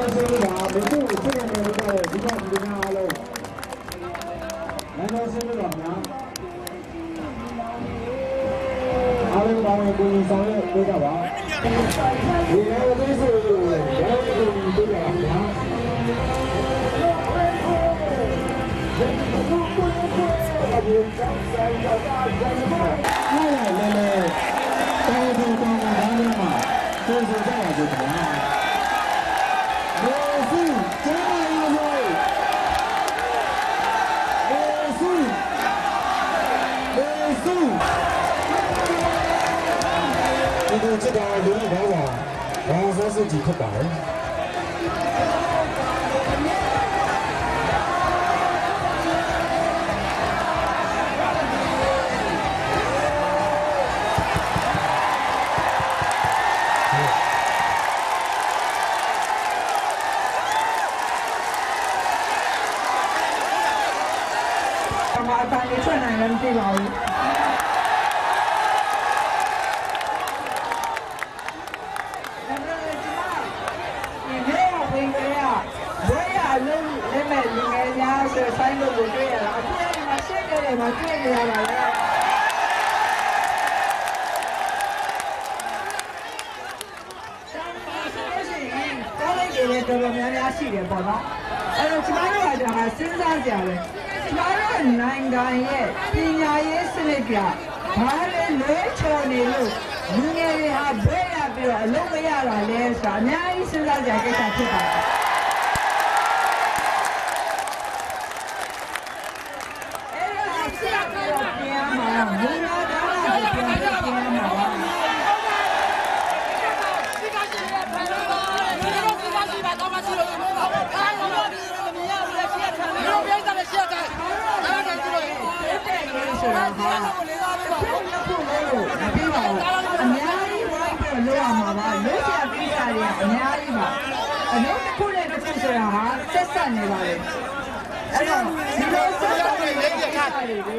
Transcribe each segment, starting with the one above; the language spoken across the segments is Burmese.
这个轮椅跑网，然后说是几块板。 麻烦你转来人对老人。ဆိုင်လို့တွေ့ရတာအခုလည်းမရှက်ကြတယ်မတွေ့ကြရပါလေတော်တော်များများရှိတယ်ပေါ့နော်အဲ့တော့ကျမတို့ကဒါကစဉ်းစားကြတယ်ကျမတို့နိုင်ငံရဲ့ပညာရေးစနစ်ကဘာလဲလွဲချော်နေလို့လူငယ်တွေဟာဘဲရပြီးတော့အလုပ်မရတာလဲဆိုတာအများကြီးစဉ်းစားကြကိစ္စဖြစ်ပါတယ်အလုပ်တစ်ခုနဲ့တစ်ခုဆိုတာဟာဆက်ဆက်နေပါလေအဲ့တော့ဒီလိုဆက်ဆက်နေတဲ့ကိစ္စတွေကို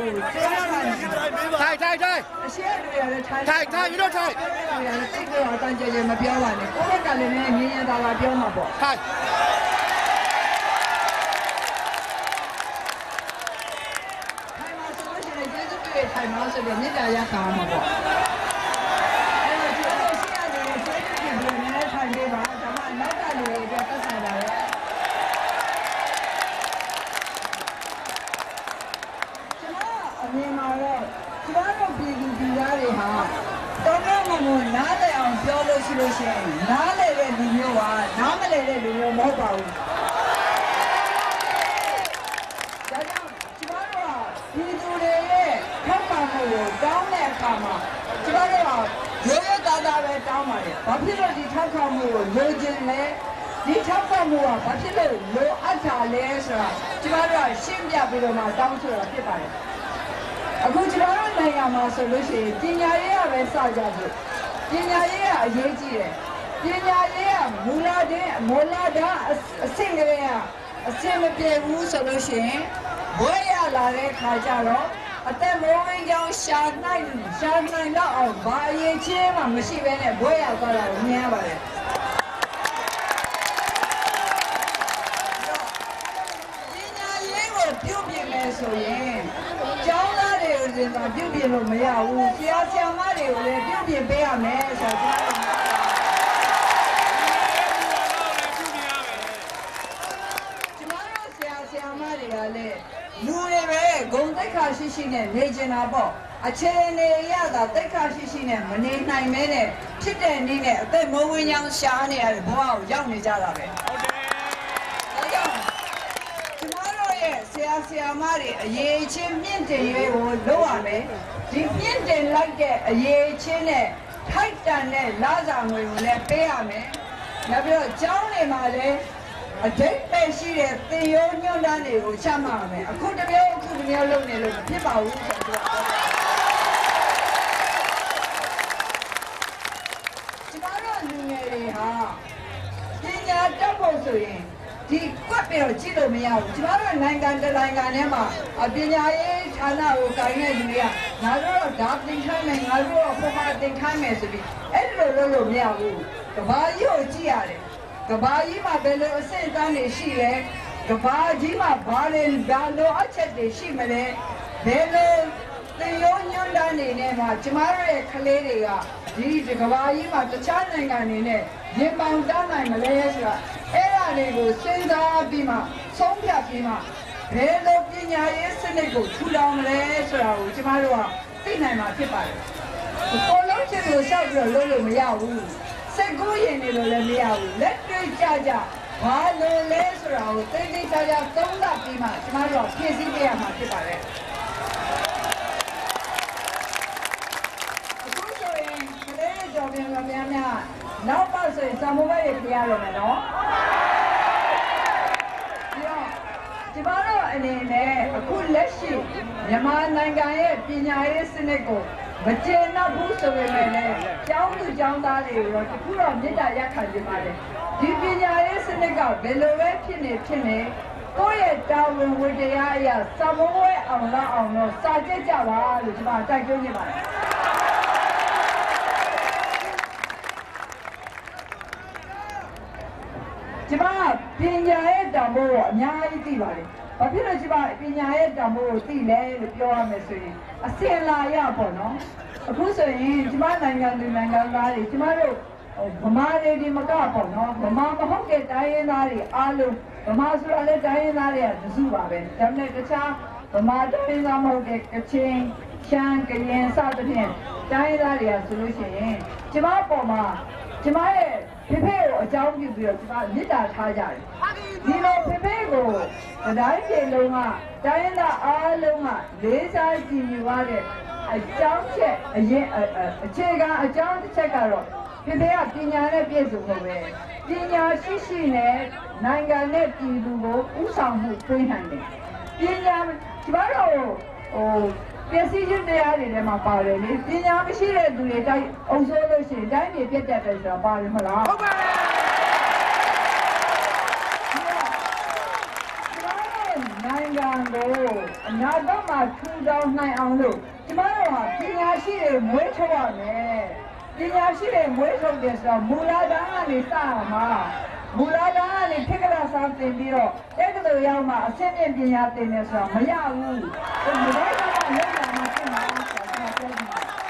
ထိုင်အရှက်တွေရတယ်ထိုင်ပြီးတော့ထိုင်ရတယ်တိတ်တော့အတန်းကျကျမပြောပါနဲ့ကိုယ့်ဘက်ကလည်းငင်းငင်းသားသားပြောမှာပေါ့ထိုင်မှာဆိုလို့ရှိရင်ကျေးဇူးပြုထိုင်မှာဆိုပြီးမေတ္တာရခံမှာပေါ့အဲ့တော့ဒီလိုရှိရတယ်ကျေးဇူးပြုပြီးလည်းထိုင်ပေးပါနောက်ကလူတွေအတွက်သက်ဆိုင်ပါရဲ့ကျွန်တော်အမြင်မှာတော့ကျွန်တော်ပြည်သူပြည်သားတွေဟာတော်တော်မှမနားလည်အောင်ပြောလို့ရှိရင်နားလည်တဲ့လူမျိုးဟာနားမလည်တဲ့လူမျိုးမဟုတ်ပါဘူးဒါကြောင့်ကျွန်တော်ကပြည်သူတွေရဲ့ထောက်ပံ့မှုကိုတောင်းတဲ့အခါမှာကျွန်တော်ကရိုးရိုးသားသားပဲတောင်းပါတယ်ဘာဖြစ်လို့ဒီထောက်ပံ့မှုကိုလိုချင်လဲဒီထောက်ပံ့မှုကဘာဖြစ်လို့လိုအပ်တာလဲဆိုတာကျွန်တော်တို့ရှင်းပြပြီးတော့မှတောင်းဆိုတာဖြစ်ပါတယ်အခုကျွန်တော်တို့နိုင်ငံမှာဆိုလို့ရှိရင်ပညာရေးကပဲစကြစို့ပညာရေးကအရေးကြီးတယ်ပညာရေးကမူလာအဆင့်ကလေးကအဆင့်မပြေဘူးဆိုလို့ရှိရင်ဘွဲရလာတဲ့ခါကျတော့အသက်မိုးဝင်းကြောင်းရှာနိုင်တော့အောင်ဘာအရေးချင်းမှမရှိဘဲနဲ့ဘွဲရသွားတာကိုမြင်ရပါတယ်ပြုတ်ပြင်းမယ်ဆိုရင်ကျောင်းသားတွေကိုစင်တာပြုတ်ပြင်းလို့မရဘူးဆရာဆရာမတွေကိုလည်းပြုတ်ပြင်းပေးရမယ်ဆိုတော့ကျွန်တော်တို့ဆရာဆရာမတွေကလည်းလူတွေပဲဂုဏ်သိက္ခာရှိနဲ့နေကျင်တာပေါ့အခြေအနေရတာသိက္ခာရှိနဲ့မနေနိုင်မဲနဲ့ဖြစ်တဲ့နည်းနဲ့အသက်မိုးဝင်းချောင်းရှားနေရတဲ့ဘဝကိုရောက်နေကြတာပဲဆရာမတွေအရေးချင်းမြင့်တင်ရေးကိုလုပ်ရမယ်ဒီမြင့်တင်လိုက်တဲ့အရေးချင်းနဲ့ထိုက်တန်တဲ့လစာငွေကိုလည်းပေးရမယ်နောက်ပြီးတော့ကျောင်းတွေမှာလည်းအဓိပ္ပာယ်ရှိတဲ့သင်ရိုးညွှန်းတမ်းတွေကိုချမှတ်ရမယ်အခုတစ်မျိုးလုပ်နေလို့မဖြစ်ပါဘူးဆိုတော့ကျွန်တော်တို့လူငယ်တွေဟာပညာတတ်ဖို့ဆိုရင်ဒီကွက်ပြီးတော့ကြည့်လို့မရဘူးကျွန်တော်တို့နိုင်ငံတနိုင်ငံထဲမှာပညာရေးဌာနကိုကိုင်တဲ့လူတွေကငါတို့တော့ဒါသင်ခိုင်းမယ်ငါတို့တော့ပုံမှန်သင်ခိုင်းမယ်ဆိုပြီးအဲ့လိုလုပ်လို့မရဘူးကဘာကြီးကိုကြည့်ရတယ်ကဘာကြီးမှာဘယ်လိုအဆင့်အတန်းတွေရှိလဲကဘာကြီးမှာဘာလဲဒါလိုအချက်တွေရှိမလဲဘယ်လိုသင်ရိုးညွှန်းတမ်းနေနဲ့မှာကျမတို့ရဲ့ကလေးတွေကဒီကဘာကြီးမှာတခြားနိုင်ငံတွေနဲ့ရင်ပေါင်တန်းနိုင်မလဲဆိုတာအဲ့ဒါတွေကိုစဉ်းစားပြီးမှဆုံးဖြတ်ပြီးမှဘယ်လိုပညာရေးစနစ်ကိုထူထောင်မလဲဆိုတာကိုကျမတို့ကသိနိုင်မှာဖြစ်ပါတယ်။ကိုလုံးချင်လို့ရှောက်ပြီးတော့လုပ်လို့မရဘူး။စိတ်ကူးရင်နေလို့လည်းမရဘူး။လက်တွေ့ကြကြဘာလို့လဲဆိုတာကိုသိသိကြကြသုံးသပ်ပြီးမှကျမတို့ကဖြည့်ဆည်းပေးရမှာဖြစ်ပါတယ်။အခုဆိုရင်ကလေးတော်ပြန်လာများများနောက်ပါဆိုရင်စာမိုးပဲတွေပြရတော့မယ်နော်။ကျမတို့အနေနဲ့အခုလက်ရှိမြန်မာနိုင်ငံရဲ့ပညာရေးစနစ်ကိုမကျေနပ်ဘူးဆိုပေမဲ့လည်းကျောင်းသူကျောင်းသားတွေရောတခုတော့မေတ္တာရပ်ခံကြပါတယ်ဒီပညာရေးစနစ်ကဘယ်လိုပဲဖြစ်နေကိုယ့်ရဲ့တာဝန်ဝတ္တရားအရာစာမိုးဝဲအောင်တော့စာကြည့်ကြပါလို့ကျမတိုက်တွန်းနေပါတယ်ကျမပညာရဲ့တန်ဖိုးကိုအများကြီးသိပါတယ်။ဘာဖြစ်လို့ကျမပညာရဲ့တန်ဖိုးကိုသိလဲလို့ပြောရမယ်ဆိုရင်အစင်လာရပေါ့နော်။အခုဆိုရင်ကျမနိုင်ငံသူနိုင်ငံသားတွေကျမတို့ဗမာတွေဒီမကပေါ့နော်။ဗမာမဟုတ်တဲ့တိုင်းရင်းသားတွေအားလုံးဗမာဆိုတာလည်းတိုင်းရင်းသားတွေကတစုပါပဲ။ဒါပေမဲ့တခြားဗမာတိုင်းရင်းသားမဟုတ်တဲ့ကချင်ရှမ်းကရင်စသဖြင့်တိုင်းရင်းသားတွေကဆိုလို့ရှိရင်ကျမပေါ်မှာကျမရဲ့ဖေဖေကိုအကြောင်းပြုပြီးတော့ကျမမေတ္တာထားကြတယ်ဒီလိုဖေဖေကိုတိုင်းပြည်လုံးကတိုင်းရင်းသားအားလုံးကလေးစားကြည်ညိုရတဲ့အကြောင်းချက်အခြေခံအကြောင်းတစ်ချက်ကတော့ဖေဖေကပညာနဲ့ပြည့်စုံဖို့ပဲပညာရှိနဲ့နိုင်ငံနဲ့ပြည်သူကိုဥဆောင်မှုပေးနိုင်တယ်ပညာကျမတို့ပျက်စီးခြင်းတရားတွေထဲမှာပါတယ်လေပညာမရှိတဲ့သူတွေတိုင်းအုပ်စိုးလို့ရှိရင်တိုင်းပြည်ပြတ်တက်တယ်ဆိုတာပါတယ်မလားဟုတ်ပါတယ်နိုင်ငံကိုအနာဂတ်မှာထူထောင်နိုင်အောင်လို့ကျမတို့ဟာပညာရှိတွေမွေးထုတ်ရမယ်ပညာရှိတွေမွေးထုတ်တယ်ဆိုတော့မူလတန်းကနေစရမှာမူလတန်းကနေခေတ်ကလာစားတင်ပြီးတော့တက္ကသိုလ်ရောက်မှအဆင့်မြင့်ပညာသင်တယ်ဆိုတာမရဘူးဒီလိုကလည်းလောက်လာမှဖြစ်မှာဆိုတာပြောနေတာ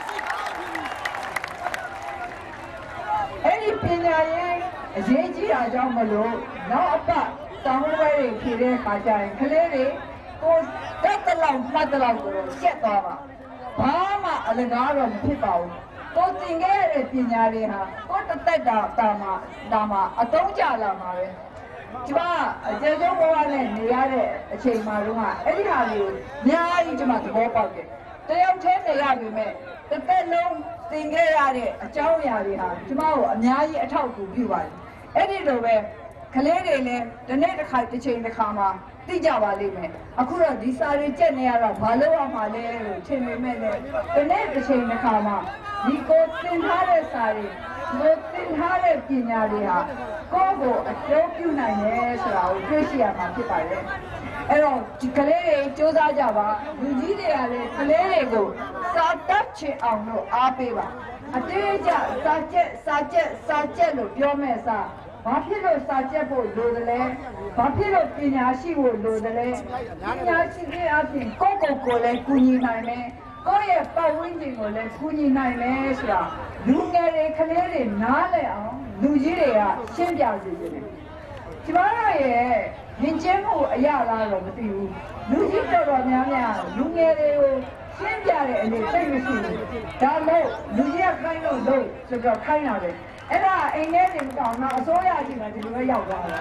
အဲ့ဒီပညာရေးအရေးကြီးတာကြောင့်မလို့နောက်အပတ်တောင်းပွဲတွေဖြည့်တဲ့အခါကျရင်ကလေးတွေကိုတက်တလောက်မှတ်တလောက်ကိုဆက်သွားပါဘာမှအလကားတော့မဖြစ်ပါဘူးကိုသင်ခဲ့ရတဲ့ပညာတွေဟာကိုတသက်တာမှာအသုံးကျလာမှာပဲကျမအကျေကျုံးဘဝနဲ့နေရတဲ့အချိန်မှာတော့အဲ့ဒီဟာလေးကိုအများကြီးကျမသဘောပေါက်တယ်တယောက်တည်းနေရပြီမဲ့တစ်သက်လုံးသင်ခဲ့ရတဲ့အကြောင်းအရာတွေဟာကျမကိုအများကြီးအထောက်အကူပြုပါတယ်အဲ့ဒီလိုပဲကလေးတွေလည်းဒီနေ့တစ်ချိန်တစ်ခါမှာသိကြပါလိမ့်မယ်အခုတော့ဒီစာတွေကြက်နေရတော့ဘာလို့အောင်မှာလဲလို့ထင်ပေမဲ့လည်းဒီနေ့တစ်ချိန်တစ်ခါမှာဒီကိုသင်ထားတဲ့စာတွေဒီသင်ထားတဲ့ပညာတွေဟာကိုယ့်ကိုအကျိုးပြုနိုင်တယ်ဆိုတာကိုသိရှိရမှာဖြစ်ပါတယ်အဲ့တော့ဒီကလေးတွေစူးစမ်းကြပါလူကြီးတွေကလည်းကလေးတွေကိုစာတတ်ချင်အောင်လို့အားပေးပါအတေးကြစာကြက်လို့ပြောမဲ့စာဘာဖြစ်လို့စာကြက်ဖို့လိုတယ်လဲဘာဖြစ်လို့ပညာရှိဖို့လိုတယ်လဲပညာရှိတဲ့အပြင်ကိုယ်လည်းကူညီနိုင်မယ်ကိုယ့်ရဲ့ပတ်ဝန်းကျင်ကိုလည်းကူညီနိုင်မယ်ဆိုတာလူငယ်တွေကလေးတွေနားလည်အောင်လူကြီးတွေကရှင်းပြစေချင်တယ်ကျမတို့ရဲ့ယဉ်ကျေးမှုအရာလားတော့မသိဘူးလူကြီးတော်များလူငယ်တွေကိုရှင်းပြတဲ့အနေသိမရှိဘူးဒါလို့လူကြီးကခိုင်းလို့ဆိုတော့ခိုင်းတာပဲအဲ့ဒါအိမ်ထဲနေမကောင်းတော့အစိုးရကြီးမှဒီလိုပဲရောက်သွားတယ်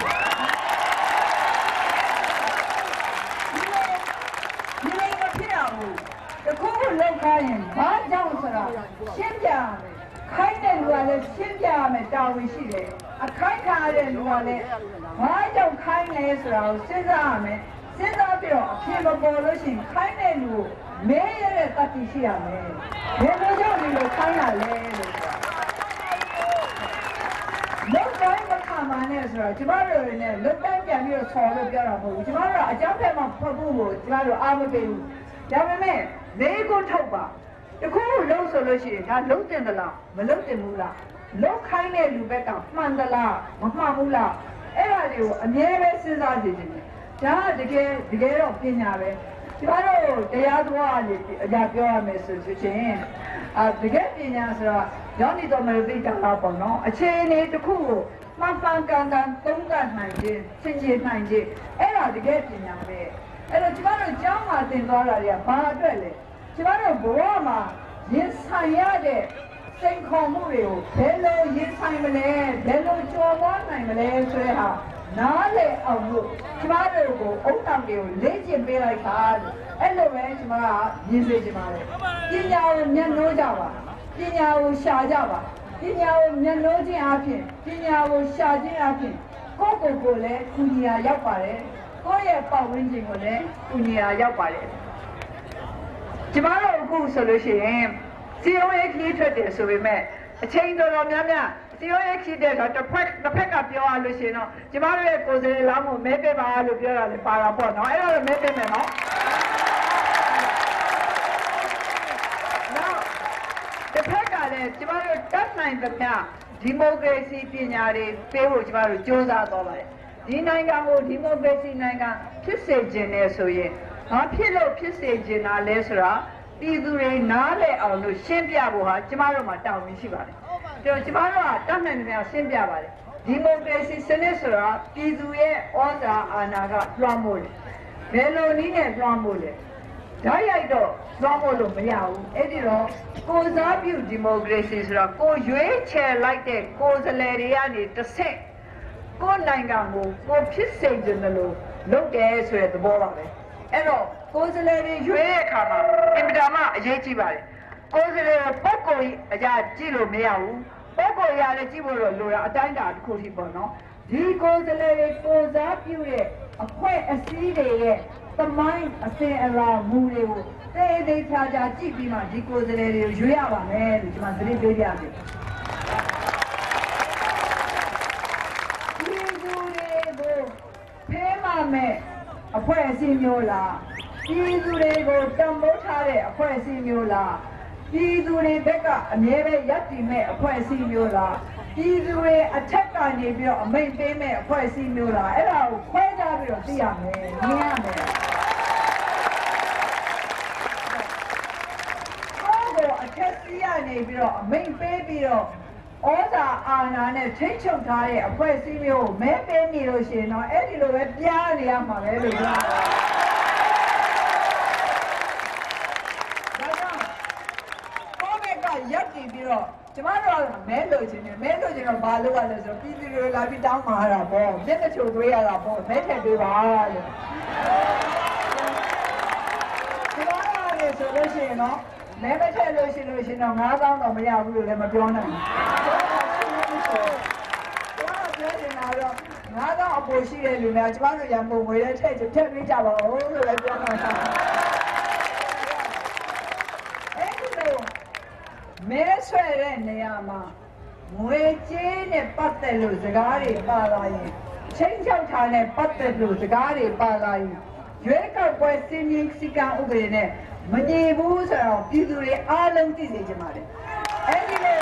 ဒီလိုမဖြစ်အောင်တခုခုလောက်ခိုင်းရင်ဘာကြောင့်ဆိုတာရှင်းပြရမယ်ခိုင်းတဲ့လူကလည်းရှင်းပြရမယ်တာဝန်ရှိတယ်အခိုင်းခံရတဲ့လူကလည်းဘာကြောင့်ခိုင်းလဲဆိုတာကိုစဉ်းစားရမယ်စဉ်းစားပြီးတော့အဖြစ်မပေါ်လို့ရှိရင်ခိုင်းတဲ့လူကိုမဲရတဲ့တတိရှိရမယ်ဘယ်လိုကြောင့်ဒီလိုခိုင်းရလဲလို့လောက်တိုင်းမခံပါနဲ့ဆိုတော့ကျမတို့တွေနဲ့လောက်တိုင်းပြန်ပြီးတော့ဆော်လို့ပြောတာမဟုတ်ဘူးကျမတို့ကအကြောင်းဖက်မှာဖတ်ဖို့ကိုကျမတို့အားမပေးဘူးဒါပေမဲ့လေးကိုထုတ်ပါတခုလုံးဆိုလို့ရှိရင်ဒါလုံးတင်သလားမလုံးတင်ဘူးလားလောက်ခိုင်းတဲ့လူဘက်ကမှန်သလားမမှန်ဘူးလားအဲ့ဒါတွေကိုအမြဲပဲစဉ်းစားနေတယ်ဒါကတကယ်တော့ပညာပဲကျမတို့တရားသွားနေအကြပြောရမယ်ဆိုရင်တကယ်ပညာဆိုတော့ရောင်းနေတော့မလို့သိတာလားပေါ့နော်အခြေအနေတစ်ခုကိုမှန်ကန်သုံးသပ်နိုင်ခြင်းသင်ကြားနိုင်ခြင်းအဲ့ဒါတကယ်ပညာပဲအဲ့တော့ကျမတို့ကျောင်းမှာသင်သွားတာတွေကဘာအတွက်လဲကျမတို့ဘဝမှာရင်ဆိုင်ရတဲ့စိန်ခေါ်မှုတွေကိုဘယ်လိုရင်ဆိုင်မလဲဘယ်လိုကျော်လွှားနိုင်မလဲဆိုတဲ့ဟာနားလည်အောင်လို့ကျမတို့ကိုအုံတောင်တွေကိုလေ့ကျင့်ပေးလိုက်တာအဲ့လိုပဲကျမကရင်းစေချင်ပါတယ်ပညာကိုမျက်နှိုးကြပါပညာကိုရှာကြပါပညာကိုမျက်နှိုးခြင်းအပြင်ပညာကိုရှာခြင်းအပြင်ကိုယ့်ကိုယ်လည်းကုညီရာရောက်ပါတယ်ကိုယ့်ရဲ့ပတ်ဝန်းကျင်ကိုလည်းကုညီရာရောက်ပါတယ်ကျမတို့အခုဆိုလို့ရှိရင်စီယုံရဲ့ခီးထွက်တယ်ဆိုပေမဲ့အချိန်တော်တော်များများစီယုံရဲ့ခီးတဲ့တော့တစ်ဖက်ကပြောရလို့ရှိရင်တော့ကျမတို့ရဲ့ကိုယ်စားလှယ်လောင်းကိုမဲပေးပါလို့ပြောတာလေပါတာပေါ့နော်အဲ့ဒါတော့မဲပေးမယ်နော်တစ်ဖက်ကလည်းကျမတို့တတ်နိုင်သမျှဒီမိုကရေစီပညာတွေပေးဖို့ကျမတို့စ조사သွားပါတယ်ဒီနိုင်ငံကိုဒီမိုကရေစီနိုင်ငံဖြစ်စေခြင်းနဲ့ဆိုရင်ဘာဖြစ်လို့ဖြစ်စေခြင်းလားလဲဆိုတာပြည်သူတွေနားလည်အောင်လို့ရှင်းပြဖို့ဟာကျမတို့မှာတာဝန်ရှိပါတယ်။ဒါကျမတို့ကတတ်နိုင်တယ်ရှင်းပြပါတယ်။ဒီမိုကရေစီစနစ်ဆိုတာပြည်သူရဲ့ဩဇာအာဏာကလွှမ်းမိုးတယ်။ဘယ်လိုနည်းနဲ့လွှမ်းမိုးလဲ။ဓာတ်ရိုက်တော့လွှမ်းမိုးလို့မရဘူး။အဲ့ဒီတော့ကိုယ်စားပြုဒီမိုကရေစီဆိုတာကိုရွေးချယ်လိုက်တဲ့ကိုယ်စားလှယ်တွေကနေတစ်ဆင့်ကိုယ်နိုင်ငံကိုကိုဖြစ်စေခြင်းလို့လုပ်တယ်ဆိုတဲ့သဘောပါပဲ။အဲ့တော့ကိုယ်စားလှယ်တွေရွေးတဲ့အခါမှာအင်မတန်မှအရေးကြီးပါတယ်။ကိုယ်စားလှယ်ပုဂ္ဂိုလ်ကြီးအကြကြည့်လို့မရဘူး။ပုဂ္ဂိုလ်ရလည်းကြည့်ဖို့တော့လိုတာအတိုင်းအတာတစ်ခုထိပေါ့နော်။ဒီကိုယ်စားလှယ်တွေကိုယ်စားပြုတဲ့အဖွဲ့အစည်းတွေရဲ့သမိုင်းအစဉ်အလာမူတွေကိုသေချာကြည့်ပြီးမှဒီကိုယ်စားလှယ်တွေကိုရွေးရပါမယ်လို့ကျွန်မသတင်းပေးပြတယ်။ဒီလူတွေကိုဖေးမမဲ့အဖွဲ့အစည်းမျိုးလားပြည်သူတွေကိုတံမိုးထားတဲ့အဖွဲ့အစည်းမျိုးလားပြည်သူတွေဘက်ကအမြဲပဲရပ်တည်မဲ့အဖွဲ့အစည်းမျိုးလားပြည်သူတွေအထက်ကနေပြီးတော့အမိန့်ပေးမဲ့အဖွဲ့အစည်းမျိုးလားအဲ့ဒါကိုခွဲခြားပြီးတော့သိရမယ်မြင်ရမယ်ကိုအထက်စီးရနေပြီးတော့အမိန့်ပေးပြီးတော့ဩဇာအာဏာနဲ့ထိတ်ချုပ်ထားတဲ့အဖွဲ့အစည်းမျိုးကိုမဲပေးနေလို့ရှိရင်တော့အဲ့ဒီလိုပဲပြားနေရမှာပဲလို့ပြောရပ်တည်ပြီးတော့ကျမတို့ကမဲလို့ချင်းတယ်မဲလို့ချင်းတော့ဘာလုပ်ရလဲဆိုတော့ပြည်သူတွေလာပြီးတောင်းမှာရတာပေါ့မျက်နှာချိုသွေးရတာပေါ့မဲထည့်ပေးပါလို့ကျမတို့လည်းဆိုလို့ရှိရင်တော့မဲမထည့်လို့ရှိရင်တော့9000တော့မရဘူးလို့လည်းမပြောနိုင်ဘူးကျမတို့ပြောနေတာတော့9000အပေါ်ရှိတဲ့လူများကျမတို့ရံပုံငွေနဲ့ထည့်ပေးကြပါဦးလို့လည်းပြောနေတာမဲဆွဲတဲ့နေရာမှာငွေကြေးနဲ့ပတ်သက်လို့စကားတွေပါလာရင်ချင်းချောက်ထားနဲ့ပတ်သက်လို့စကားတွေပါလာရင်ရွေးကောက်ပွဲစည်းမျဉ်းစည်းကမ်းဥပဒေနဲ့မညီဘူးဆိုတော့ပြည်သူတွေအားလုံးသိစေချင်ပါတယ်အဲ့ဒီလို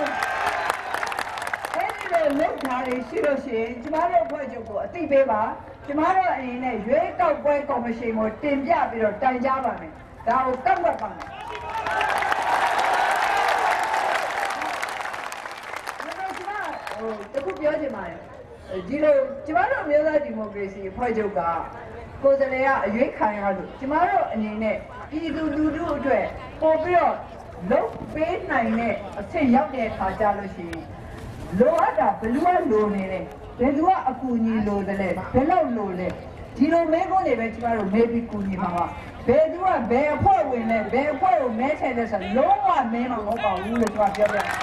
လုပ်ထားရရှိလို့ရှိရင်ကျမတို့အဖွဲ့ချုပ်ကိုအသိပေးပါကျမတို့အနေနဲ့ရွေးကောက်ပွဲကော်မရှင်ကိုတင်ပြပြီးတော့တိုင်ကြားပါမယ်ဒါကိုကန့်ကွက်ပါမယ်တခုပြောချင်ပါတယ်ဒီလိုကျမတို့မျိုးသားဒီမိုကရေစီအဖွဲ့ချုပ်ကကိုယ်စားလှယ်ကအရွေးခံရလို့ကျမတို့အနေနဲ့ပြည်သူလူထုအတွက်ပို့ပြီးတော့လုပ်ပေးနိုင်တဲ့အဆင့်ရောက်တဲ့အခါကျလို့ရှိရင်လိုအပ်တာဘယ်လိုလိုနေလဲဘယ်သူကအကူအညီလိုတယ်လဲဘယ်လောက်လိုလဲဒီလိုမဲခွန်းတွေပဲကျမတို့မဲပြီးကူညီမှာပါဘယ်သူကဘယ်အဖွဲ့ဝင်လဲဘယ်အဖွဲ့ကိုမဲထည့်လဲဆိုတော့လုံးဝမဲမှာမဟုတ်ပါဘူးလို့ကျမပြောပြတယ်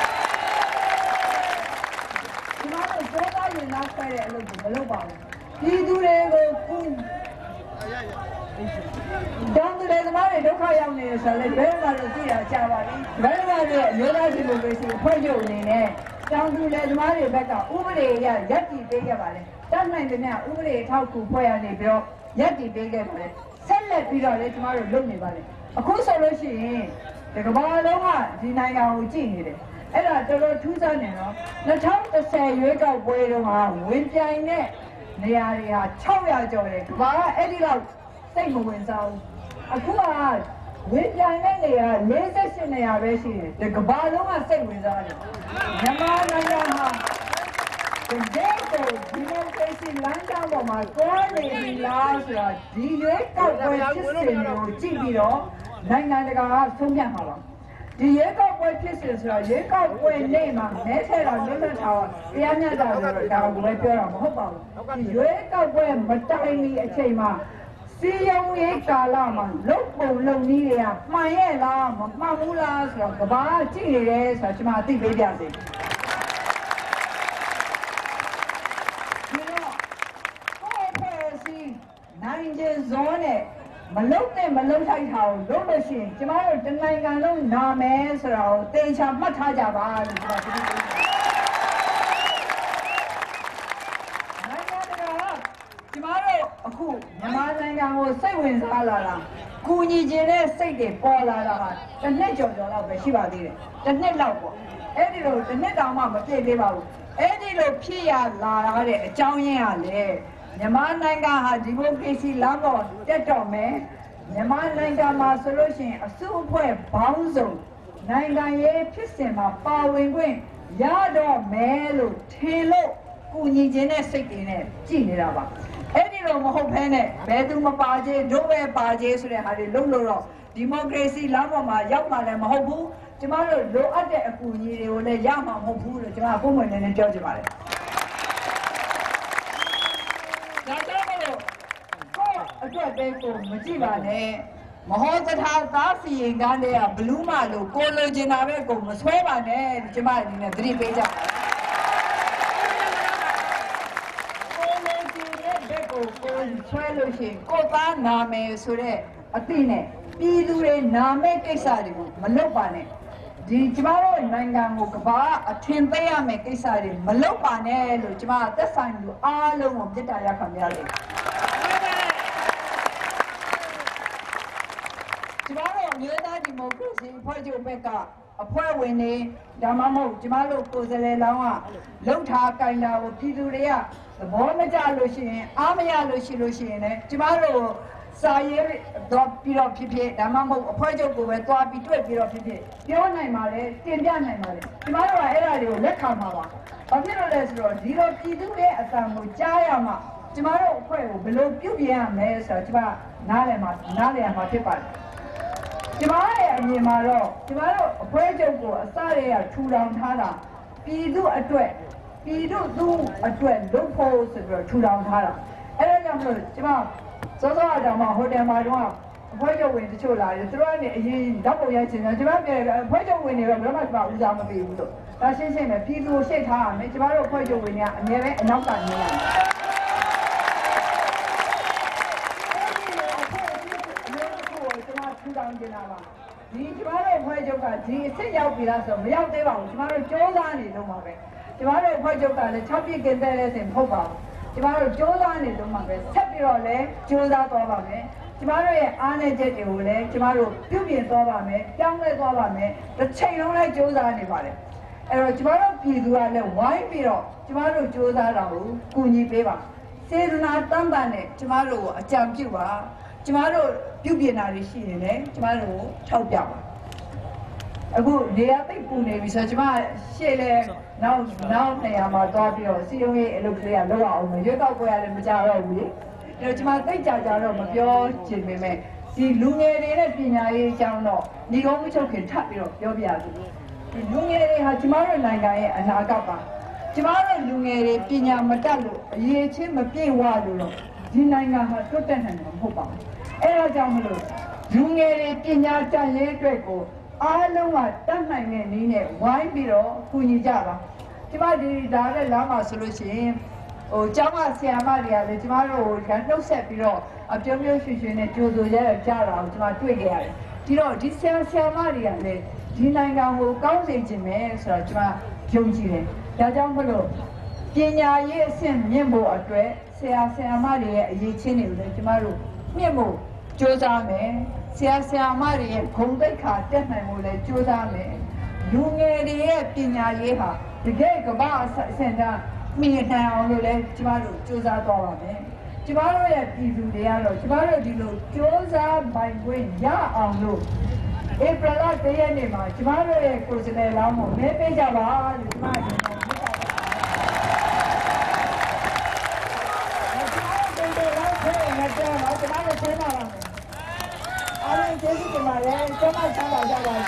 ကျောသားရင်သားဆွဲတဲ့အလုပ်ကိုမလုပ်ပါဘူးပြည်သူတွေကိုတောင်းတဲ့သမားတွေဒုက္ခရောက်နေတယ်ဆိုတော့ဘယ်မှာလို့သိတာကြားပါလိမ့်ဘယ်မှာလဲမျိုးသားဒီမိုကရေစီအဖွဲ့ချုပ်အနေနဲ့တောင်းသူတဲ့သမားတွေဘက်ကဥပဒေအရရပ်တည်ပေးခဲ့ပါလေတတ်နိုင်တဲ့မြဥပဒေထောက်ကူဖွဲ့ရနေပြီးတော့ရပ်တည်ပေးခဲ့ပါလေဆက်လက်ပြီးတော့လည်းကျမတို့လုပ်နေပါလေအခုဆိုလို့ရှိရင်ဒီကမ္ဘာလုံးကဒီနိုင်ငံကိုကြည့်နေတယ်အဲ့ဒါတော်တော်ထူးဆန်းနေနော်2010ရွေးကောက်ပွဲတုန်းကဝင်ပြိုင်တဲ့နေရာတွေဟာ600ကျော်တယ်ကဘာကအဲ့ဒီလောက်စိတ်မဝင်စားဘူးအခုကဝင်ပြိုင်တဲ့နေရာ48နေရာပဲရှိတယ်ဒီကဘာလုံးကစိတ်ဝင်စားတယ်မြန်မာနိုင်ငံဟာဒီမိုကရေစီလမ်းကြောင်းပေါ်မှာကိုယ်နေပြီလားဆိုတာဒီရွေးကောက်ပွဲဖြစ်စဉ်ကိုကြည့်ပြီးတော့နိုင်ငံတကာကဆုံးဖြတ်မှာပါဒီရွေးကောက်ပွဲဖြစ်စဉ်ဆိုတာရွေးကောက်ပွဲနေ့မှာမဲဆဲတာလွတ်လပ်တာတရားမျှတတယ်ဒါကိုပဲပြောတာမဟုတ်ပါဘူးဒီရွေးကောက်ပွဲမတိုင်မီအချိန်မှာစီယုံရေးကာလမှာလုံပုံလုံနည်းတွေကမှန်ရဲ့လားမမှန်ဘူးလားဆိုတော့ကဘာကြည့်နေတယ်ဆိုတာကျွန်မအသိပေးပြစေနိုင်ကျဇောနဲ့မလုံနဲ့မလုံထိုက်တာကိုလုပ်လို့ရှိရင်ကျမတို့တနိုင်ငံလုံးနာမယ်ဆိုတာကိုသေချာမှတ်ထားကြပါလို့ကျွန်တော်ပြောနိုင်ငံတကာကျမတို့အခုမြန်မာနိုင်ငံကိုစိတ်ဝင်စားလာတာကူညီခြင်းတဲ့စိတ်တွေပေါ်လာတာဟာတစ်နှစ်ကျော်လောက်ပဲရှိပါသေးတယ်တစ်နှစ်လောက်ပေါ့အဲ့ဒီလိုတစ်နှစ်တောင်မှမပြည့်သေးပါဘူးအဲ့ဒီလိုဖြစ်ရလာတဲ့အကြောင်းရင်းကလည်းမြန်မာနိုင်ငံဟာဒီမိုကရေစီလမ်းပေါ်တက်တော့မယ်မြန်မာနိုင်ငံမှာဆိုလို့ရှိရင်အစုအဖွဲ့ဘောင်းစုံနိုင်ငံရေးဖြစ်စဉ်မှာပါဝင်ခွင့်ရတော့မယ်လို့ထင်လို့ကူညီခြင်းနဲ့စိတ်တွေနဲ့ကြည်နေတာပါအဲ့ဒီလိုမဟုတ်ဘဲနဲ့ဘယ်သူမပါချေတို့ပဲပါချေဆိုတဲ့ဟာတွေလုံးလို့တော့ဒီမိုကရေစီလမ်းပေါ်မှာရောက်မှလည်းမဟုတ်ဘူးကျမတို့လိုအပ်တဲ့အကူအညီတွေကိုလည်းရမှာမဟုတ်ဘူးလို့ကျွန်တော်ပုံမှန်နဲ့ပြောချင်ပါတယ်အတွက်ပဲကိုမကြည့်ပါနဲ့မဟောသထာသားစီရင်ကန်းတဲ့ကဘလူးမလို့ကိုလိုချင်တာပဲကိုမဆွဲပါနဲ့ကျမအနေနဲ့သတိပေးကြကိုလိုချင်တဲ့ဘက်ကိုဆွဲလို့ရှိရင်ကိုသားနာမယ်ဆိုတဲ့အသိနဲ့ပြည်သူတွေနာမဲ့ကိစ္စတွေကိုမလုပ်ပါနဲ့ဒီကျမတို့နိုင်ငံကိုကဘာအထင်သေးရမယ်ကိစ္စတွေမလုပ်ပါနဲ့လို့ကျမသက်ဆိုင်သူအားလုံးကိုမေတ္တာရပ်ခံကြတယ်ကျမတို့မျိုးသားဒီမိုကရေစီအဖွဲ့ချုပ်ဘက်ကအဖွဲ့ဝင်တွေဒါမှမဟုတ်ကျမတို့ကိုယ်စားလှယ်လောင်းကလှုပ်ထားကင်တာကိုပြည်သူတွေကသဘောမကျလို့ရှိရင်အားမရလို့ရှိရင်လည်းကျမတို့စာရေးတော့ပြီးတော့ဖြစ်ဖြစ်ဒါမှမဟုတ်အဖွဲ့ချုပ်ကိုပဲသွားပြီးတွေ့ပြီးတော့ဖြစ်ဖြစ်ပြောနိုင်ပါလေတင်ပြနိုင်ပါလေကျမတို့ကအဲ့ဒါတွေကိုလက်ခံပါပါဘာဖြစ်လို့လဲဆိုတော့ဒီလိုပြည်သူရဲ့အသံကိုကြားရမှကျမတို့အဖွဲ့ကိုဘယ်လိုပြုပြင်ရမလဲဆိုတော့ကျမနားလည်ရမှာဖြစ်ပါတယ်ကျမရဲ့အမြင်မှာတော့ကျမတို့အဖွဲ့ချုပ်ကိုအစရထူထောင်ထားတာပြည်သူအတွက်ပြည်သူသူအတွက်လုပ်ဖို့ဆိုပြီးတော့ထူထောင်ထားတာအဲ့ဒါကြောင့်မလို့ကျမစောစောအတောင်မှဟိုတယ်မှာတော့အဖွဲ့ချုပ်ဝင်တချို့လာတယ်သူတို့ကနေအရင်ဓာတ်ပုံရိုက်ချင်တယ်ကျမပြောတယ်အဖွဲ့ချုပ်ဝင်တွေတော့ဘယ်တော့မှကျမဦးစားမပေးဘူးလို့ဒါရှင်းပဲပြည်သူကိုရှေ့ထားရမယ်ကျမတို့အဖွဲ့ချုပ်ဝင်တွေကအများပဲအနောက်ကနေလာတယ်ထူထောင်ကျင်တာပါဒီကျမတို့အဖွဲ့ချုပ်ကဒီအစ်စ်ရောက်ပြီလားဆိုမရောက်သေးပါဘူးကျမတို့စ조사နေလို့ပါပဲကျမတို့အဖွဲ့ချုပ်ကလည်း6ပြည့်ကင်းတဲ့ဆင်မဟုတ်ပါဘူးကျမတို့စ조사နေလို့ပါပဲဆက်ပြီးတော့လည်းစ조사သွားပါမယ်ကျမတို့ရဲ့အားနည်းချက်တွေကိုလည်းကျမတို့ပြုပြင်သွားပါမယ်ပြောင်းလဲသွားပါမယ်တစ်ချိန်လုံးလည်းစ조사နေပါတယ်အဲ့တော့ကျမတို့ပြည်သူကလည်းဝိုင်းပြီးတော့ကျမတို့စ조사တာကိုကူညီပေးပါစေတနာတမ်းပန်နဲ့ကျမတို့ကိုအကြံပြုပါကျမတို့ပြုပြင်တာတွေရှိရင်လည်းကျမတို့ကိုထောက်ပြပါအခုနေရာသိပ်ပူနေပြီဆိုတော့ကျမရှေ့လဲနောက်နေရာမှာသွားပြီးတော့စီယုံရေးအလုပ်ကလေးကလောက်အောင်မယ်ရွေးကောက်ပွဲရလည်းမကြတော့ဘူးလေအဲ့တော့ကျမသိပ်ကြတော့မပြောချင်ပေမဲ့ဒီလူငယ်တွေနဲ့ပညာရေးအကြောင်းတော့ညီကုန်းမချုပ်ခင်ထပ်ပြီးတော့ပြောပြရစီဒီလူငယ်တွေဟာကျမတို့နိုင်ငံရဲ့အနာဂတ်ပါကျမတို့လူငယ်တွေပညာမတတ်လို့အရေးချင်းမပြည့်ဝလို့တော့ဒီနိုင်ငံဟာတွတ်တက်နိုင်မှာမဟုတ်ပါဘူးအဲ့ဒါကြောင့်မလို့လူငယ်တွေပညာတတ်ရေးအတွက်ကိုအားလုံးကတတ်နိုင်တဲ့နည်းနဲ့ဝိုင်းပြီးတော့ကူညီကြပါကျမဒီဒါနဲ့လမ်းမှာဆိုလို့ရှိရင်ကျောင်းကဆရာမတွေကလည်းကျမတို့ကိုနှုတ်ဆက်ပြီးတော့အပြုံးပြုံးရွှင်ရွှင်နဲ့ကြိုဆိုကြတာကိုကျမတွေ့ခဲ့ရတယ်ဒီတော့ဒီဆရာမတွေကလည်းဒီနိုင်ငံကိုကောင်းစေခြင်းပဲဆိုတော့ကျမယုံကြည်တယ်ဒါကြောင့်မလို့ပညာရေးအဆင့်မြင့်ဖို့အတွက်ဆရာမတွေရဲ့အရေးချင်းတွေကိုလည်းကျမတို့မြင့်ဖို့ကြိုးစားမယ်ဆရာမတွေရဲ့ဂုဏ်သိက္ခာတက်နိုင်ဖို့လည်းကြိုးစားမယ်လူငယ်တွေရဲ့ပညာရေးဟာတကယ်ကမ္ဘာအဆင့်တန်းမြင့်နိုင်အောင်လို့လဲကျမတို့စူးစမ်းသွားပါမယ်ကျမတို့ရဲ့ပြည်သူတွေကတော့ကျမတို့ဒီလိုစူးစမ်းပိုင်ခွင့်ရအောင်လို့ဧပြီလ1ရက်နေ့မှာကျမတို့ရဲ့ကိုယ်စားလှယ်လောင်းကိုမဲပေးကြပါလို့ကျမအနေနဲ့ပြောပါတယ်我怎么也听到了？阿妹，这是什么人？这么想搞笑的？